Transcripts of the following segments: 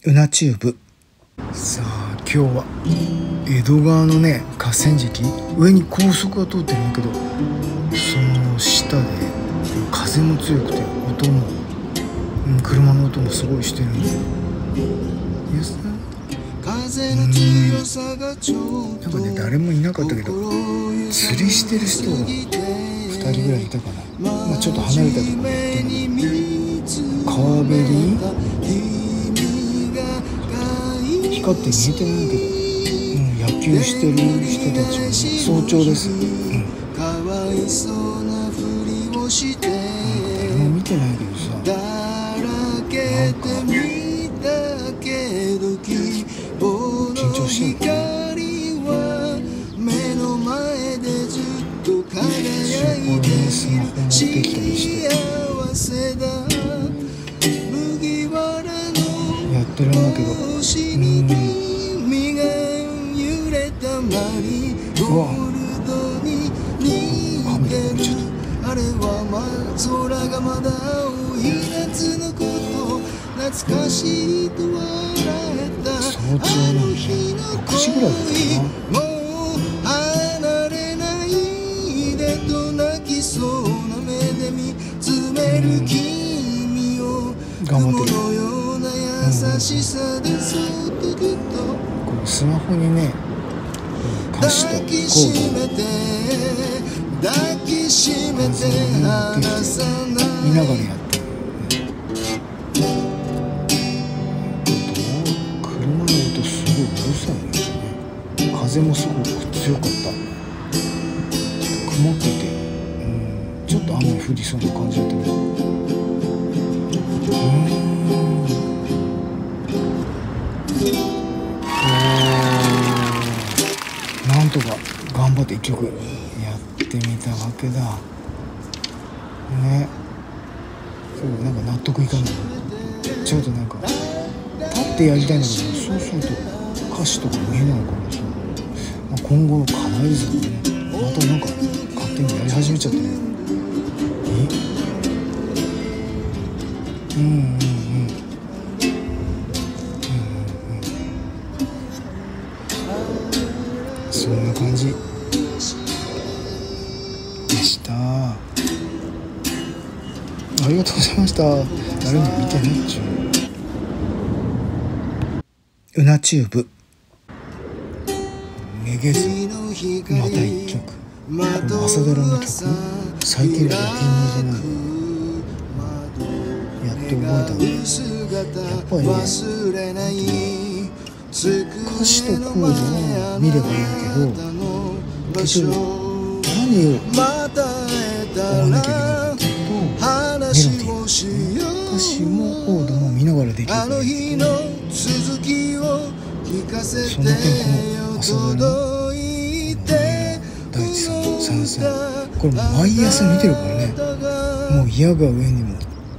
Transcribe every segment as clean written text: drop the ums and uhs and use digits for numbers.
うなチューブ。さあ今日は江戸川のね河川敷、上に高速が通ってるんだけど、その下で風も強くて音も、車の音もすごいしてるんで、なんかね誰もいなかったけど、釣りしてる人が2人ぐらいいたかな。ちょっと離れたところに行ってるんだけど、川べり光って見えてないけど、野球してる人たちは、早朝です。なんか誰も見てないけどさ、なんか緊張してるのかな。これねスマホ持ってきたりしてやってるんだけど、うわっ、カメラがちょっと早朝なんで6時ぐらいだったかな。頑張ってる。このスマホにね歌詞とコードを画像を持ってきて見ながらやってる。車の音すごいうるさいね。風もすごく強かった。曇ってて、ちょっと雨降りそうな感じだったけど、なんとか頑張って1曲やってみたわけだね。そうなんか納得いかない。ちょっとなんか立ってやりたいんだけど、そうすると歌詞とか見えないからさ、今後の課題ですよね。またなんか勝手にやり始めちゃってね。そんな感じでした。ありがとうございました。誰も見てないっちゅう。うなチューブ。めげずまた一曲。この朝ドラの曲、最近のお気に入りじゃないの。やって覚えたの。やっぱりね、歌詞とコードを見ればいいけど、結局何を追わなきゃいけないかっていうと、メロディー、歌詞もコードも見ながらできるからいいけど、その点この朝ドラの大地さんとサンさん、これ毎朝見てるからね。もう嫌が上にも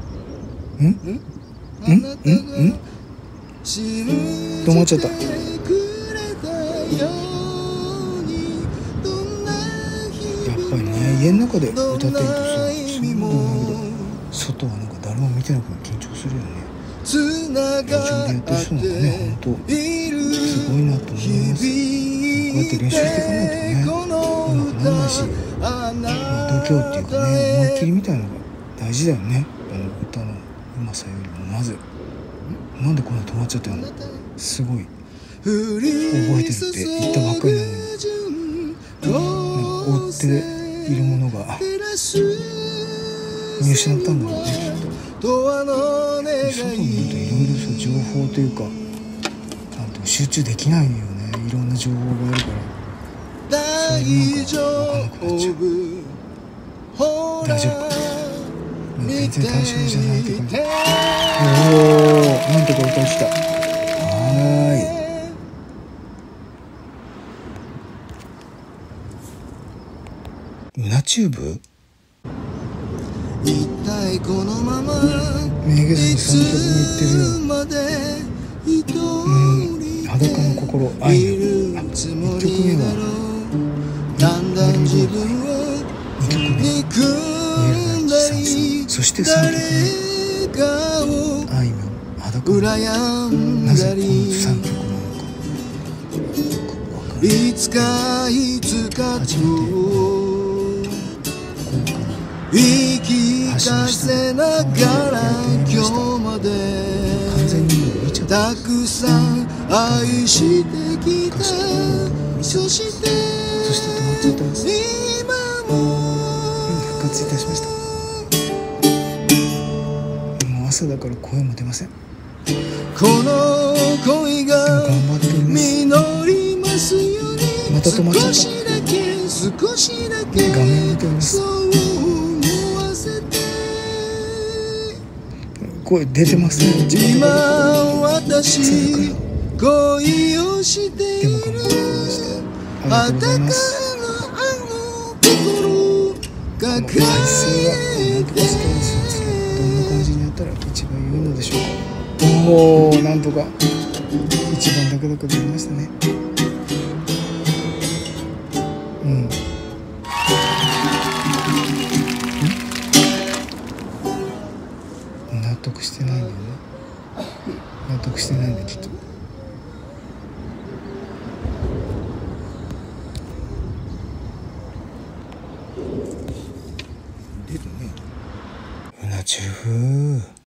止まっちゃった。やっぱりね、家の中で歌ってるとさ、そういうことないけど、外はなんか誰も見てなくて緊張するよね。路上でやってる人なんかね、ほんとすごいなと思います。こうやって練習していかないとね、うまくならないし、度胸っていうかね、思いっきりみたいなのが大事だよね。歌のうまさよりもまず、なんでこんな止まっちゃったの。すごい覚えてるって言ったばっかりなのに、追っているものが見失ったんだろうね、きっと。外にいるといろいろさ、情報というかなんて集中できないよね。いろんな情報があるから、それなんか分かんなくなっちゃう。大丈夫か。全然大丈夫じゃないって感じ。なんとか歌いきた。うなチューブ。めげずに3曲目いってるよ。裸の心、愛の。1曲目はマリーゴールド、2曲目三浦大知、サンさん、そして3曲目あいみょん、裸かんない。なぜこの3曲なのかわからない。 いつか初めて言い聞かせながら今日まで完全にもう見ちゃった。 たくさん愛してきた。そして止まっちゃってます。 今も復活いたしました。もう朝だから声も出ません。 この恋が頑張っております。 実りますように。 また止まっちゃった。 少しだけ画面見ております。 そう思わせて。 声出てますね。 今私恋をしてでも頑張っておりました。ありがとうございます。 抱この体勢はなんとかストレスですけど、どんな感じにやったら一番良いのでしょうか。おお、なんとか一番ダクダクできましたね。納得してないんだよね。納得してないんだきっと。出るね。うな重。